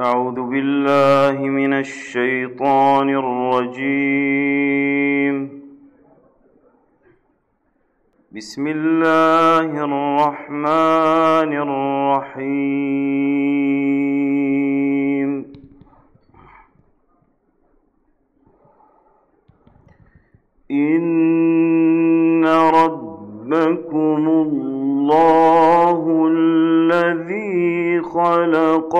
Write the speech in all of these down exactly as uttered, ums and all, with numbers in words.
أعوذ بالله من الشيطان الرجيم. بسم الله الرحمن الرحيم. إن ربكم الله الذي خلق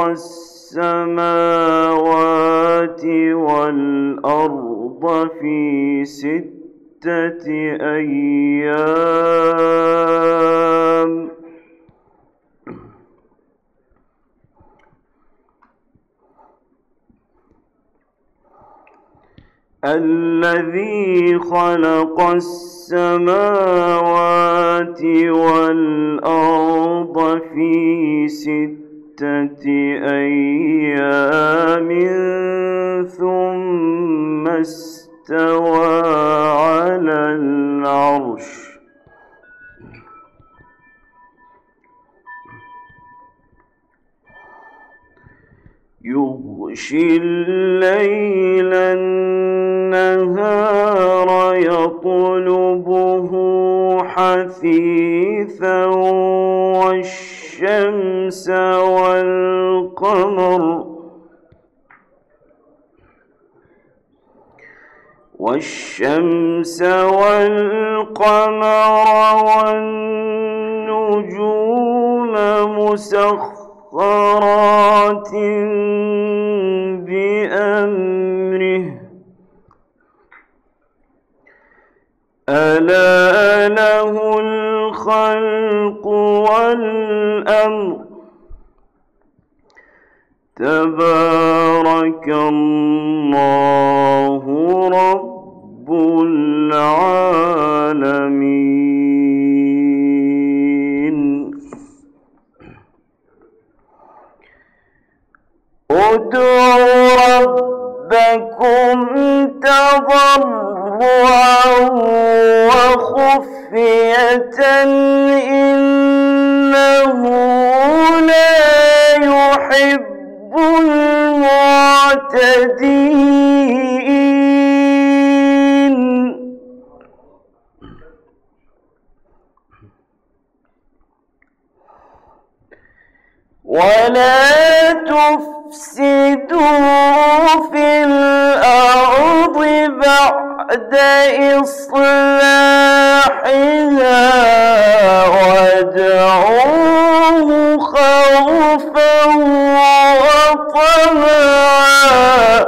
السماوات والأرض في ستة أيام الذي خلق السماوات والأرض في ستة أيام ثم استوى على العرش يغشي الليل النهار يطلبه حثيثا والشمس والقمر والشمس والقمر والنجوم مسخرات بأمره ألا له الخلق والأمر تبارك الله رب العالمين. ادعوا ربكم تضرعا وخفية إنه لا يحب المعتدين. ولا تفسدوا في الأرض بعد إصلاحها وادعوه خوفا وطمعا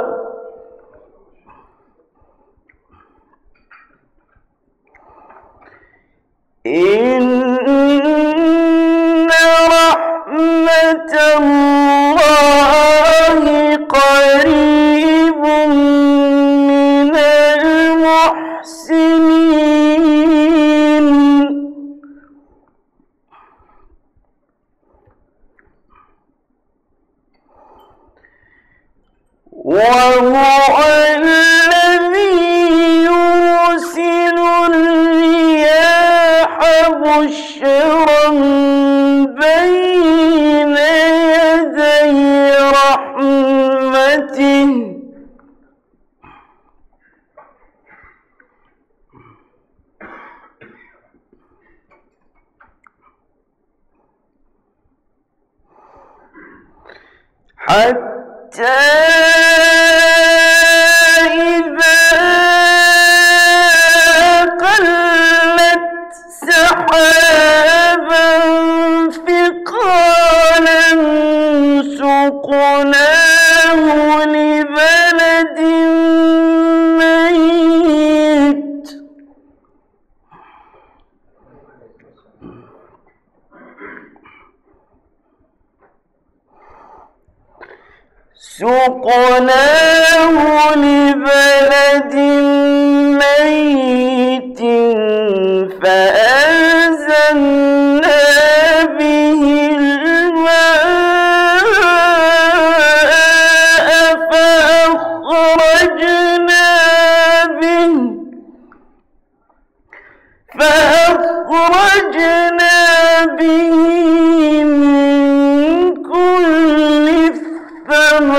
إن رحمة الله قريب من المحسنين. وهو الذي يرسل الرياح بشرا بين يدي رحمته حتى إذا قلت سحابا ثقالا سقناه لبلد ميت سقناه لبلد ميت فأنزلنا به الماء فأخرجنا به فأخرجنا به من كل الثمرات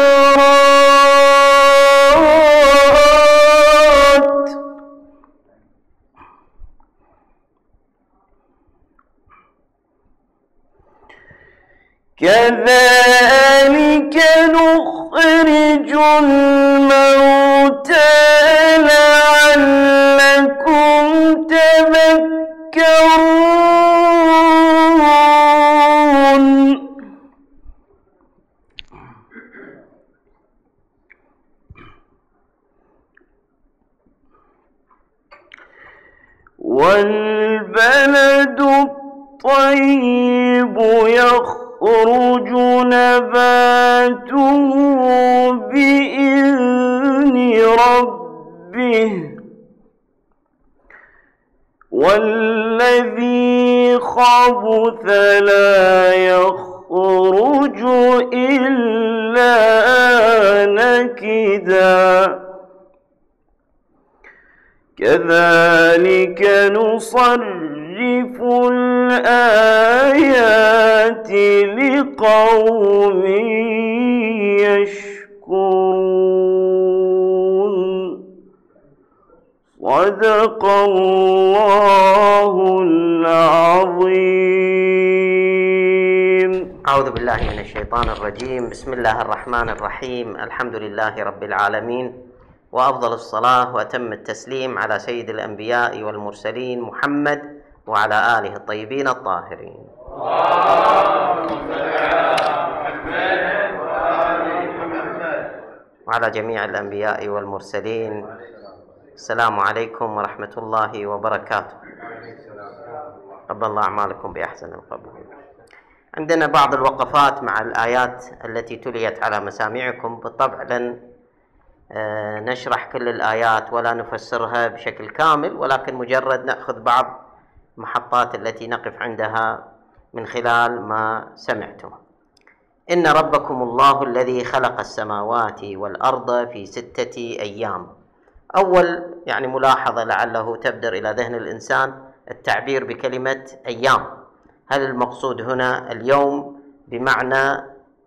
كذلك نخرج الموتى لعلكم تذكرون. والبلد الطيب يخرج نباته بإذن ربه والذي خبث لا يخرج إلا نكدا. كذلك نصرف الآيات لقوم يشكرون. صدق الله العظيم. أعوذ بالله من الشيطان الرجيم. بسم الله الرحمن الرحيم. الحمد لله رب العالمين، وأفضل الصلاة وأتم التسليم على سيد الأنبياء والمرسلين محمد وعلى آله الطيبين الطاهرين. وعلى جميع الأنبياء والمرسلين. السلام عليكم ورحمة الله وبركاته. قبل الله أعمالكم بأحسن القبول. عندنا بعض الوقفات مع الآيات التي تليت على مسامعكم. بالطبع لن نشرح كل الآيات ولا نفسرها بشكل كامل، ولكن مجرد نأخذ بعض المحطات التي نقف عندها من خلال ما سمعتم. إن ربكم الله الذي خلق السماوات والأرض في ستة أيام. أول يعني ملاحظة لعله تبدر إلى ذهن الإنسان التعبير بكلمة أيام. هل المقصود هنا اليوم بمعنى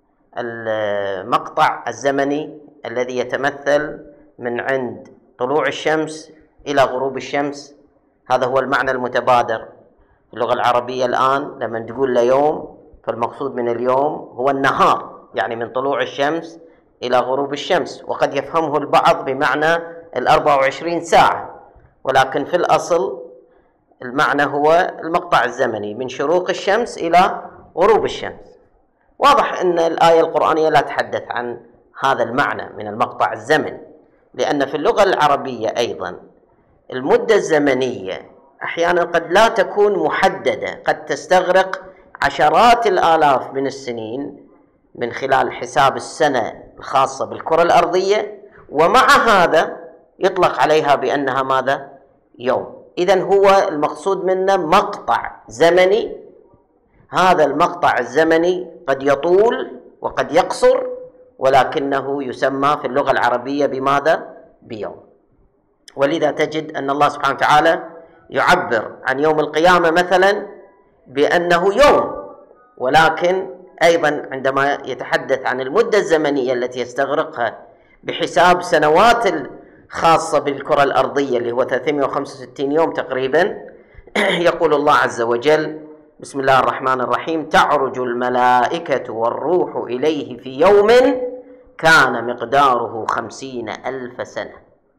المقطع الزمني الذي يتمثل من عند طلوع الشمس إلى غروب الشمس؟ هذا هو المعنى المتبادر في اللغة العربية الآن. لما تقول ليوم فالمقصود من اليوم هو النهار، يعني من طلوع الشمس إلى غروب الشمس. وقد يفهمه البعض بمعنى الأربع وعشرين ساعة، ولكن في الأصل المعنى هو المقطع الزمني من شروق الشمس إلى غروب الشمس. واضح أن الآية القرآنية لا تتحدث عن هذا المعنى من المقطع الزمني، لأن في اللغة العربية أيضا المدة الزمنية أحيانا قد لا تكون محددة، قد تستغرق عشرات الآلاف من السنين من خلال حساب السنة الخاصة بالكرة الأرضية، ومع هذا يطلق عليها بأنها ماذا؟ يوم. إذن هو المقصود منه مقطع زمني. هذا المقطع الزمني قد يطول وقد يقصر، ولكنه يسمى في اللغة العربية بماذا؟ بيوم. ولذا تجد أن الله سبحانه وتعالى يعبر عن يوم القيامة مثلا بأنه يوم، ولكن أيضا عندما يتحدث عن المدة الزمنية التي يستغرقها بحساب سنوات الخاصة بالكرة الأرضية اللي هو ثلاثمائة وخمسة وستين يوم تقريبا، يقول الله عز وجل: بسم الله الرحمن الرحيم: تعرج الملائكة والروح إليه في يوم كان مقداره خمسين ألف سنة.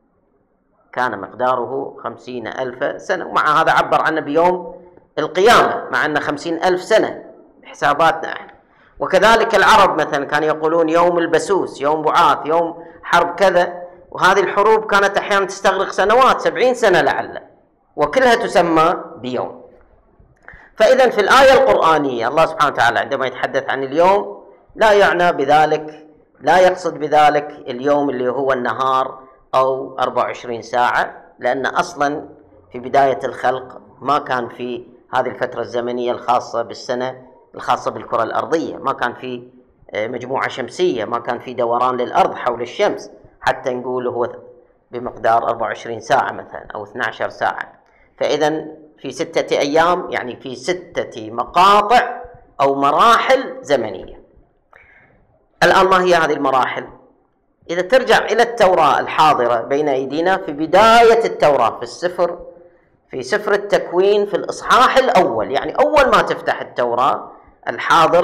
كان مقداره خمسين ألف سنة، ومع هذا عبر عنه بيوم القيامة، مع أنه خمسين ألف سنة بحساباتنا احنا. وكذلك العرب مثلا كانوا يقولون يوم البسوس، يوم بعاث، يوم حرب كذا، وهذه الحروب كانت أحيانا تستغرق سنوات، سبعين سنة لعل، وكلها تسمى بيوم. فإذا في الآية القرآنية الله سبحانه وتعالى عندما يتحدث عن اليوم لا يعنى بذلك، لا يقصد بذلك اليوم اللي هو النهار أو أربع وعشرين ساعة، لأن أصلا في بداية الخلق ما كان في هذه الفترة الزمنية الخاصة بالسنة الخاصة بالكرة الأرضية، ما كان في مجموعة شمسية، ما كان في دوران للأرض حول الشمس حتى نقول هو بمقدار أربع وعشرين ساعة مثلا أو اثنتي عشرة ساعة. فإذا في ستة أيام يعني في ستة مقاطع أو مراحل زمنية. الآن ما هي هذه المراحل؟ إذا ترجع إلى التوراة الحاضرة بين أيدينا، في بداية التوراة في السفر في سفر التكوين في الإصحاح الأول، يعني أول ما تفتح التوراة الحاضرة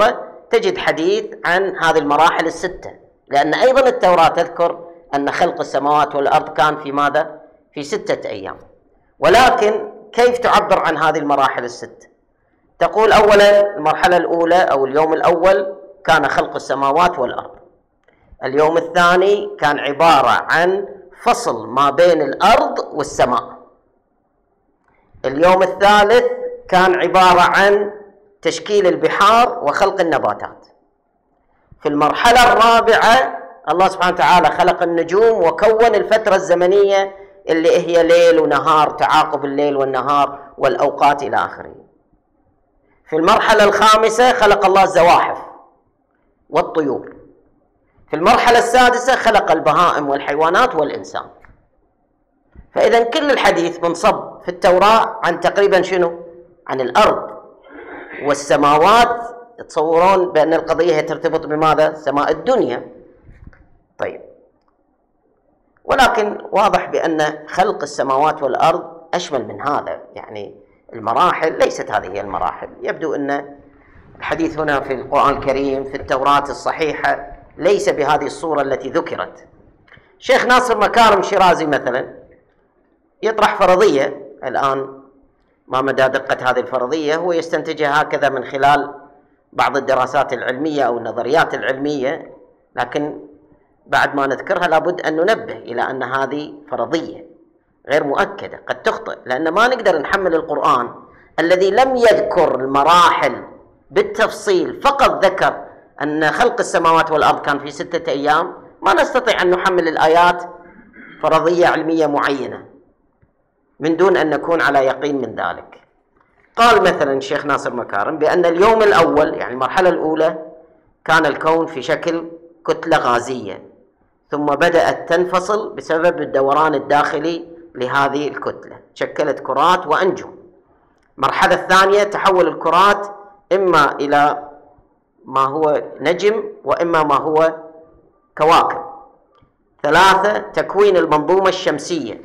تجد حديث عن هذه المراحل الستة، لأن أيضا التوراة تذكر أن خلق السماوات والأرض كان في ماذا؟ في ستة أيام. ولكن كيف تعبر عن هذه المراحل الستة؟ تقول أولا المرحلة الأولى أو اليوم الأول كان خلق السماوات والأرض. اليوم الثاني كان عبارة عن فصل ما بين الأرض والسماء. اليوم الثالث كان عبارة عن تشكيل البحار وخلق النباتات. في المرحلة الرابعة الله سبحانه وتعالى خلق النجوم وكون الفترة الزمنية اللي هي ليل ونهار، تعاقب الليل والنهار والأوقات إلى آخره. في المرحلة الخامسة خلق الله الزواحف والطيور. في المرحلة السادسة خلق البهائم والحيوانات والإنسان. فإذا كل الحديث منصب في التوراة عن تقريبا شنو؟ عن الأرض والسماوات. يتصورون بأن القضية ترتبط بماذا؟ سماء الدنيا. طيب، ولكن واضح بأن خلق السماوات والأرض أشمل من هذا، يعني المراحل ليست هذه هي المراحل. يبدو أن الحديث هنا في القرآن الكريم في التوراة الصحيحة ليس بهذه الصورة التي ذكرت. شيخ ناصر مكارم شيرازي مثلا يطرح فرضية الآن، ما مدى دقة هذه الفرضية؟ هو يستنتجها هكذا من خلال بعض الدراسات العلمية أو النظريات العلمية، لكن بعد ما نذكرها لابد أن ننبه إلى أن هذه فرضية غير مؤكدة، قد تخطئ، لأن ما نقدر نحمل القرآن الذي لم يذكر المراحل بالتفصيل، فقط ذكر أن خلق السماوات والأرض كان في ستة أيام، ما نستطيع أن نحمل الآيات فرضية علمية معينة من دون أن نكون على يقين من ذلك. قال مثلا الشيخ ناصر مكارم بأن اليوم الأول يعني المرحلة الأولى كان الكون في شكل كتلة غازية، ثم بدأت تنفصل بسبب الدوران الداخلي لهذه الكتلة، شكلت كرات وأنجم. المرحلة الثانية تحول الكرات إما إلى ما هو نجم وإما ما هو كواكب. ثلاثة تكوين المنظومة الشمسية.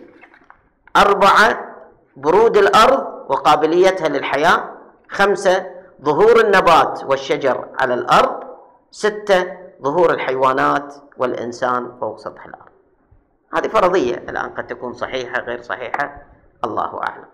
أربعة برود الأرض وقابليتها للحياة. خمسة ظهور النبات والشجر على الأرض. ستة ظهور الحيوانات والإنسان فوق سطح الأرض. هذه فرضية الآن قد تكون صحيحة غير صحيحة، الله أعلم.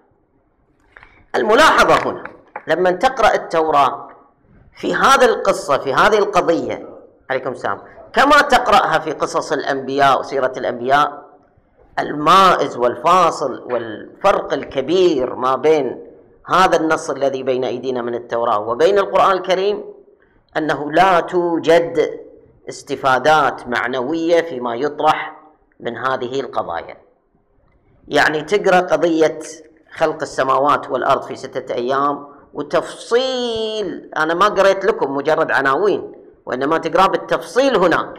الملاحظة هنا لما تقرأ التوراة في هذه القصة في هذه القضية عليكم السلام كما تقرأها في قصص الأنبياء وسيرة الأنبياء، المائز والفاصل والفرق الكبير ما بين هذا النص الذي بين أيدينا من التوراة وبين القرآن الكريم أنه لا توجد استفادات معنوية فيما يطرح من هذه القضايا. يعني تقرأ قضية خلق السماوات والأرض في ستة أيام وتفصيل، أنا ما قرأت لكم مجرد عناوين وإنما تقرأ بالتفصيل هناك.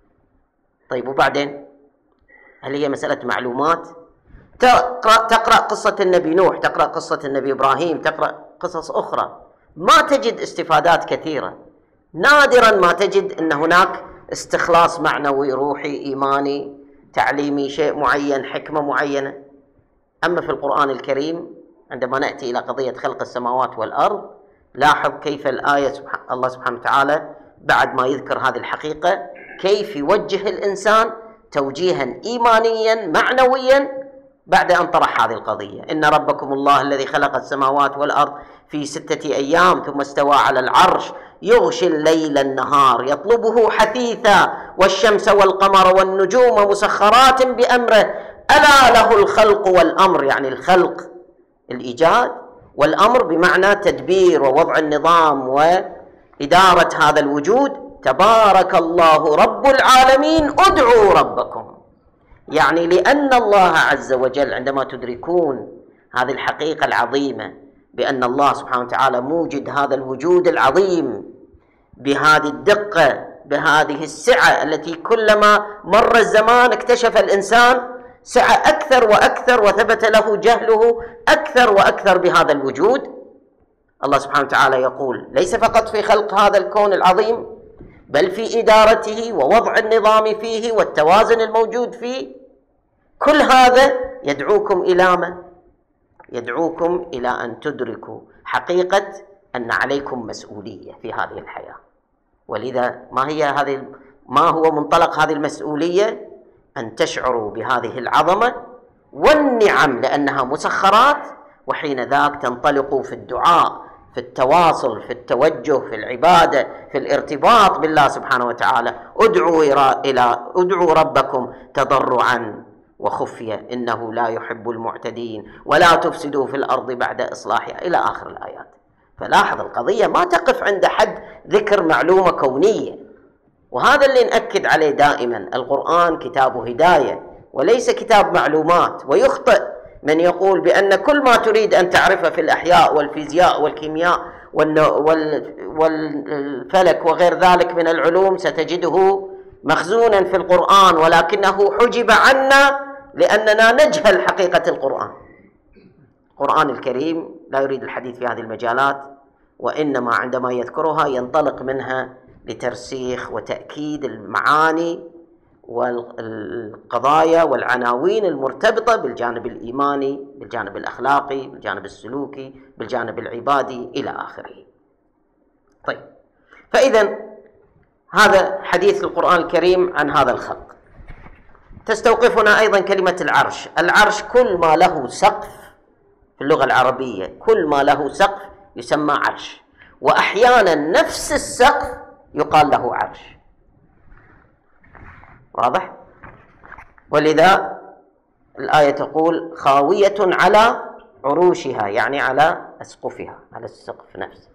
طيب وبعدين هل هي مسألة معلومات؟ تقرأ, تقرأ قصة النبي نوح، تقرأ قصة النبي إبراهيم، تقرأ قصص أخرى، ما تجد استفادات كثيرة. نادرا ما تجد أن هناك استخلاص معنوي روحي إيماني تعليمي، شيء معين، حكمة معينة. أما في القرآن الكريم عندما نأتي إلى قضية خلق السماوات والأرض لاحظ كيف الآية سبحان الله سبحانه وتعالى بعد ما يذكر هذه الحقيقة كيف يوجه الإنسان توجيها إيمانيا معنويا بعد أن طرح هذه القضية. إن ربكم الله الذي خلق السماوات والأرض في ستة أيام ثم استوى على العرش يغشي الليل النهار يطلبه حثيثا والشمس والقمر والنجوم مسخرات بأمره ألا له الخلق والأمر. يعني الخلق الإيجاد، والأمر بمعنى تدبير ووضع النظام وإدارة هذا الوجود. تبارك الله رب العالمين ادعوا ربكم. يعني لأن الله عز وجل عندما تدركون هذه الحقيقة العظيمة بأن الله سبحانه وتعالى موجد هذا الوجود العظيم بهذه الدقة بهذه السعة التي كلما مر الزمان اكتشف الإنسان سعة أكثر وأكثر وثبت له جهله أكثر وأكثر بهذا الوجود. الله سبحانه وتعالى يقول ليس فقط في خلق هذا الكون العظيم بل في إدارته ووضع النظام فيه والتوازن الموجود فيه. كل هذا يدعوكم إلى ما؟ يدعوكم إلى أن تدركوا حقيقة أن عليكم مسؤولية في هذه الحياة. ولذا ما هي هذه ما هو منطلق هذه المسؤولية؟ أن تشعروا بهذه العظمة والنعم لأنها مسخرات، وحين ذاك تنطلقوا في الدعاء، في التواصل، في التوجه، في العبادة، في الارتباط بالله سبحانه وتعالى. ادعوا إلى ادعوا ربكم تضرعا وخفية إنه لا يحب المعتدين ولا تفسدوا في الأرض بعد إصلاحها إلى آخر الآيات. فلاحظ القضية ما تقف عند حد ذكر معلومة كونية، وهذا اللي نأكد عليه دائما. القرآن كتاب هداية وليس كتاب معلومات. ويخطئ من يقول بأن كل ما تريد أن تعرفه في الأحياء والفيزياء والكيمياء والفلك وغير ذلك من العلوم ستجده مخزونا في القرآن، ولكنه حجب عنا لأننا نجهل حقيقة القرآن. القرآن الكريم لا يريد الحديث في هذه المجالات، وإنما عندما يذكرها ينطلق منها لترسيخ وتأكيد المعاني والقضايا والعناوين المرتبطة بالجانب الإيماني، بالجانب الأخلاقي، بالجانب السلوكي، بالجانب العبادي إلى آخره. طيب، فإذا هذا حديث القرآن الكريم عن هذا الخلق. تستوقفنا أيضا كلمة العرش. العرش كل ما له سقف في اللغة العربية، كل ما له سقف يسمى عرش، وأحيانا نفس السقف يقال له عرش. واضح؟ ولذا الآية تقول خاوية على عروشها، يعني على أسقفها، على السقف نفسه.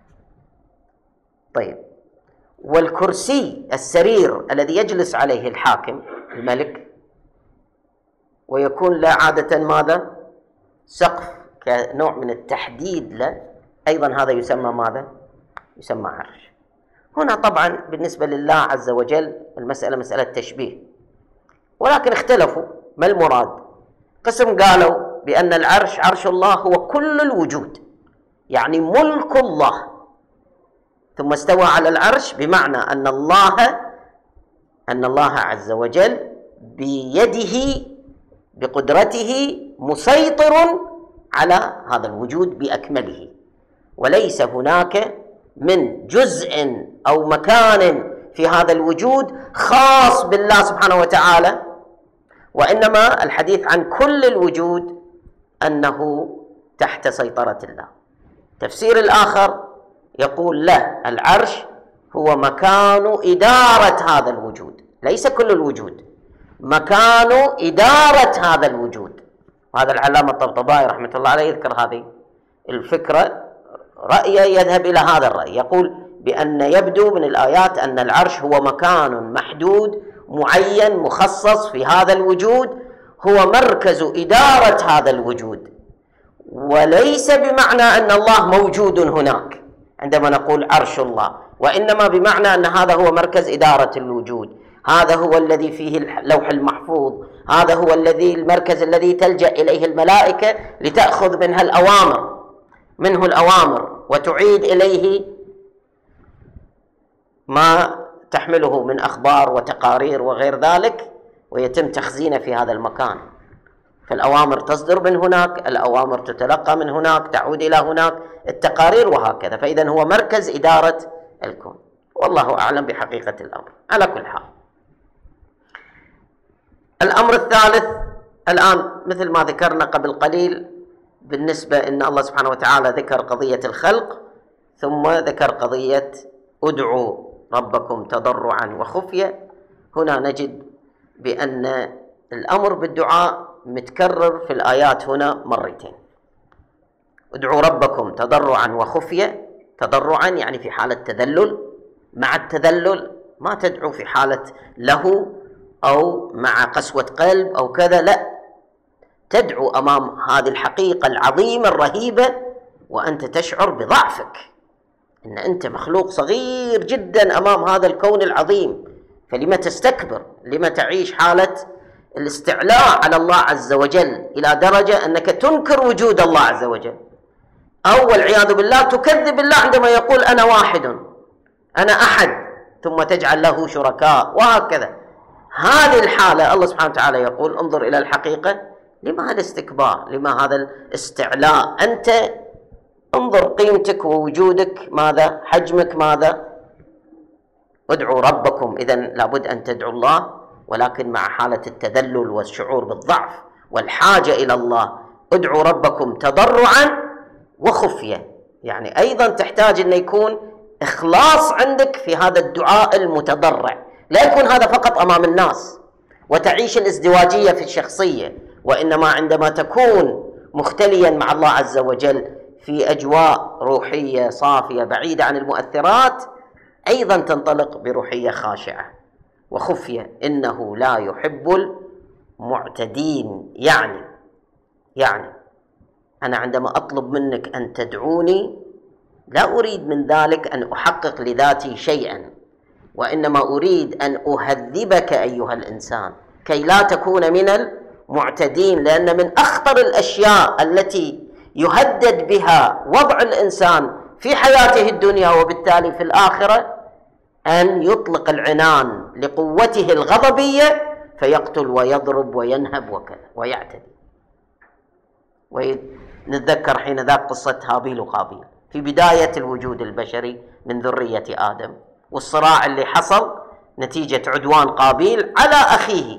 طيب، والكرسي السرير الذي يجلس عليه الحاكم الملك ويكون له عادة ماذا؟ سقف كنوع من التحديد له، أيضا هذا يسمى ماذا؟ يسمى عرش. هنا طبعا بالنسبة لله عز وجل المسألة مسألة تشبيه، ولكن اختلفوا ما المراد. قسم قالوا بأن العرش عرش الله هو كل الوجود، يعني ملك الله، ثم استوى على العرش، بمعنى أن الله أن الله عز وجل بيده بقدرته مسيطر على هذا الوجود بأكمله، وليس هناك من جزء أو مكان في هذا الوجود خاص بالله سبحانه وتعالى، وإنما الحديث عن كل الوجود أنه تحت سيطرة الله. تفسير الآخر يقول لا، العرش هو مكان إدارة هذا الوجود، ليس كل الوجود، مكان إدارة هذا الوجود. وهذا العلامة الطبطبائي رحمة الله عليه يذكر هذه الفكرة، رأيه يذهب إلى هذا الرأي، يقول بأن يبدو من الآيات أن العرش هو مكان محدود معين مخصص في هذا الوجود، هو مركز إدارة هذا الوجود، وليس بمعنى أن الله موجود هناك عندما نقول عرش الله، وإنما بمعنى أن هذا هو مركز إدارة الوجود، هذا هو الذي فيه اللوح المحفوظ، هذا هو الذي المركز الذي تلجأ إليه الملائكة لتأخذ منها الأوامر منه الأوامر وتعيد إليه ما تحمله من أخبار وتقارير وغير ذلك، ويتم تخزينه في هذا المكان. فالأوامر تصدر من هناك، الأوامر تتلقى من هناك، تعود إلى هناك، التقارير وهكذا. فإذا هو مركز إدارة الكون، والله أعلم بحقيقة الأمر. على كل حال، الأمر الثالث الآن مثل ما ذكرنا قبل قليل، بالنسبة أن الله سبحانه وتعالى ذكر قضية الخلق، ثم ذكر قضية ادعوا ربكم تضرعا وخفية. هنا نجد بأن الأمر بالدعاء متكرر في الآيات هنا مرتين. ادعوا ربكم تضرعا وخفية، تضرعا يعني في حالة تذلل، مع التذلل ما تدعو في حالة له أو مع قسوة قلب أو كذا، لا، تدعو أمام هذه الحقيقة العظيمة الرهيبة وأنت تشعر بضعفك، إن أنت مخلوق صغير جدا أمام هذا الكون العظيم، فلما تستكبر؟ لما تعيش حالة الاستعلاء على الله عز وجل إلى درجة أنك تنكر وجود الله عز وجل، أو والعياذ بالله تكذب الله عندما يقول أنا واحد، أنا أحد، ثم تجعل له شركاء وهكذا. هذه الحالة الله سبحانه وتعالى يقول انظر إلى الحقيقة، لما هذا الاستكبار؟ لما هذا الاستعلاء؟ أنت انظر قيمتك ووجودك ماذا، حجمك ماذا، ادعوا ربكم، إذن لابد أن تدعوا الله، ولكن مع حالة التذلل والشعور بالضعف والحاجة إلى الله. ادعوا ربكم تضرعا وخفية، يعني أيضا تحتاج أن يكون إخلاص عندك في هذا الدعاء المتضرع، لا يكون هذا فقط أمام الناس وتعيش الازدواجية في الشخصية، وإنما عندما تكون مختليا مع الله عز وجل في أجواء روحية صافية بعيدة عن المؤثرات، أيضا تنطلق بروحية خاشعة وخفية. إنه لا يحب المعتدين. يعني يعني أنا عندما أطلب منك أن تدعوني لا أريد من ذلك أن أحقق لذاتي شيئا، وإنما أريد أن أهذبك أيها الإنسان كي لا تكون من المعتدين. لأن من أخطر الأشياء التي يهدد بها وضع الإنسان في حياته الدنيا وبالتالي في الآخرة أن يطلق العنان لقوته الغضبية فيقتل ويضرب وينهب وكذا ويعتدي. ونتذكر حين ذاك قصة هابيل وقابيل في بداية الوجود البشري من ذرية آدم، والصراع اللي حصل نتيجة عدوان قابيل على أخيه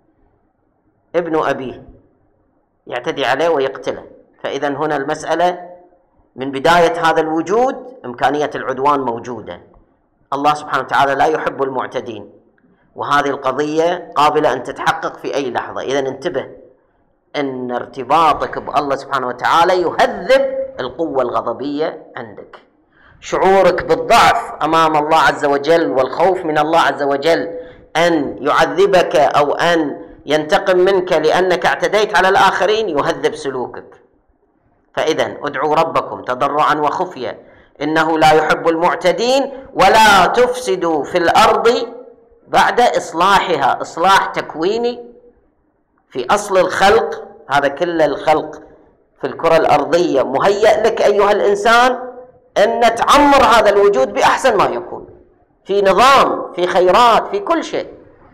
ابن أبيه، يعتدي عليه ويقتله. فإذا هنا المسألة من بداية هذا الوجود إمكانية العدوان موجودة. الله سبحانه وتعالى لا يحب المعتدين، وهذه القضية قابلة أن تتحقق في أي لحظة. إذا انتبه أن ارتباطك بالله سبحانه وتعالى يهذب القوة الغضبية عندك. شعورك بالضعف أمام الله عز وجل والخوف من الله عز وجل أن يعذبك أو أن ينتقم منك لأنك اعتديت على الآخرين يهذب سلوكك. فإذا ادعوا ربكم تضرعا وخفية إنه لا يحب المعتدين ولا تفسدوا في الأرض بعد إصلاحها. إصلاح تكويني في أصل الخلق، هذا كل الخلق في الكرة الأرضية مهيأ لك أيها الإنسان أن تعمر هذا الوجود بأحسن ما يكون، في نظام، في خيرات، في كل شيء.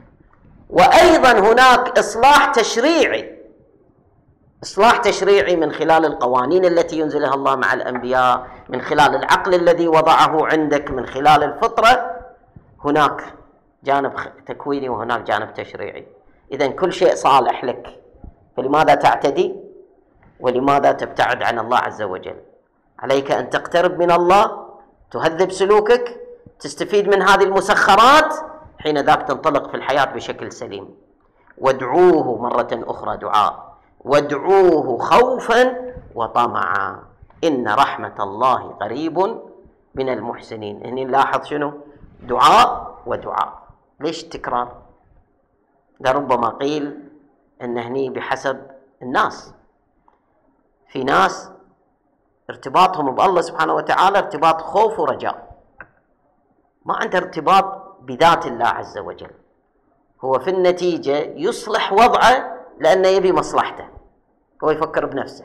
وأيضا هناك إصلاح تشريعي، إصلاح تشريعي من خلال القوانين التي ينزلها الله مع الأنبياء، من خلال العقل الذي وضعه عندك، من خلال الفطرة. هناك جانب تكويني وهناك جانب تشريعي. إذن كل شيء صالح لك، فلماذا تعتدي؟ ولماذا تبتعد عن الله عز وجل؟ عليك أن تقترب من الله، تهذب سلوكك، تستفيد من هذه المسخرات، حين ذاك تنطلق في الحياة بشكل سليم. وادعوه مرة أخرى دعاء، وادعوه خوفا وطمعا إن رحمة الله قريب من المحسنين. هنا نلاحظ شنو؟ دعاء ودعاء. ليش التكرار؟ لربما قيل أن هني بحسب الناس. في ناس ارتباطهم بالله سبحانه وتعالى ارتباط خوف ورجاء، ما عنده ارتباط بذات الله عز وجل. هو في النتيجة يصلح وضعه لأنه يبي مصلحته، هو يفكر بنفسه،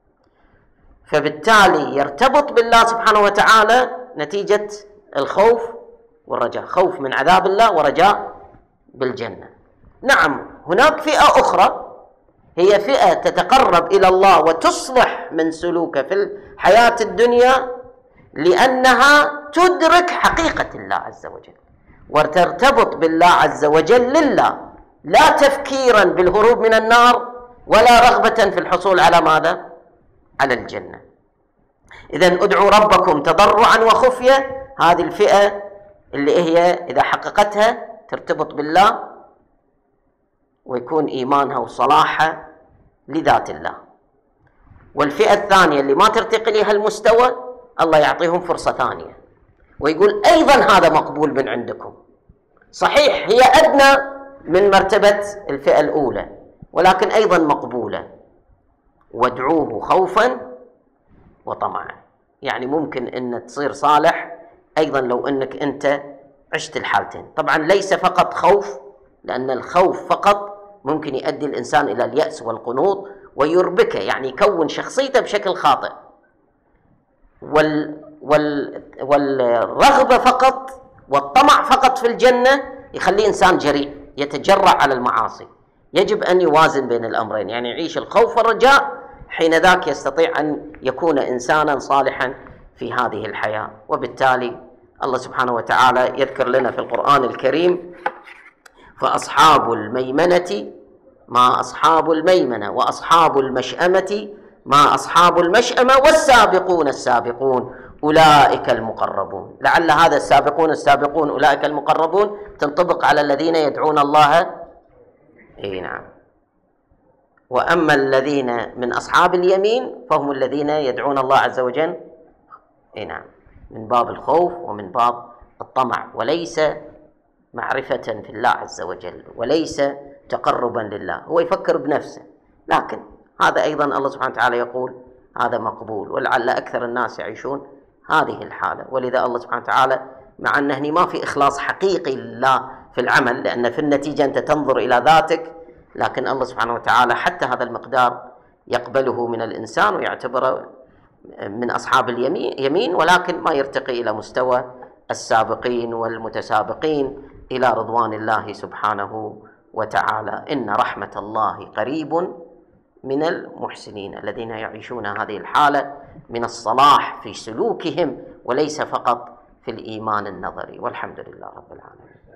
فبالتالي يرتبط بالله سبحانه وتعالى نتيجة الخوف والرجاء، خوف من عذاب الله ورجاء بالجنة. نعم هناك فئة أخرى هي فئة تتقرب إلى الله وتصلح من سلوكه في الحياة الدنيا لأنها تدرك حقيقة الله عز وجل وترتبط بالله عز وجل لله، لا تفكيرا بالهروب من النار ولا رغبة في الحصول على ماذا؟ على الجنة. إذن ادعوا ربكم تضرعا وخفية، هذه الفئة اللي هي إذا حققتها ترتبط بالله ويكون إيمانها وصلاحها لذات الله. والفئة الثانية اللي ما ترتقي لها المستوى الله يعطيهم فرصة ثانية ويقول أيضا هذا مقبول من عندكم. صحيح هي أدنى من مرتبة الفئة الأولى ولكن أيضا مقبولة. وادعوه خوفا وطمعا، يعني ممكن أن تصير صالح أيضا لو أنك أنت عشت الحالتين. طبعا ليس فقط خوف، لأن الخوف فقط ممكن يؤدي الإنسان إلى اليأس والقنوط ويربكه، يعني يكون شخصيته بشكل خاطئ. وال وال والرغبة فقط والطمع فقط في الجنة يخليه إنسان جريء يتجرأ على المعاصي. يجب أن يوازن بين الأمرين، يعني يعيش الخوف والرجاء، حين ذاك يستطيع أن يكون إنسانا صالحا في هذه الحياة. وبالتالي الله سبحانه وتعالى يذكر لنا في القرآن الكريم: فأصحاب الميمنة ما أصحاب الميمنة وأصحاب المشأمة ما أصحاب المشأمة والسابقون السابقون أولئك المقربون. لعل هذا السابقون السابقون أولئك المقربون تنطبق على الذين يدعون الله. اي نعم. وأما الذين من أصحاب اليمين فهم الذين يدعون الله عز وجل اي نعم من باب الخوف ومن باب الطمع، وليس معرفة في الله عز وجل، وليس تقربا لله. هو يفكر بنفسه، لكن هذا أيضا الله سبحانه وتعالى يقول هذا مقبول، ولعل أكثر الناس يعيشون هذه الحالة. ولذا الله سبحانه وتعالى مع أنه ما في إخلاص حقيقي لله في العمل، لأن في النتيجة أنت تنظر إلى ذاتك، لكن الله سبحانه وتعالى حتى هذا المقدار يقبله من الإنسان ويعتبره من أصحاب اليمين، ولكن ما يرتقي إلى مستوى السابقين والمتسابقين إلى رضوان الله سبحانه وتعالى. إن رحمة الله قريب من المحسنين، الذين يعيشون هذه الحالة من الصلاح في سلوكهم وليس فقط في الإيمان النظري. والحمد لله رب العالمين.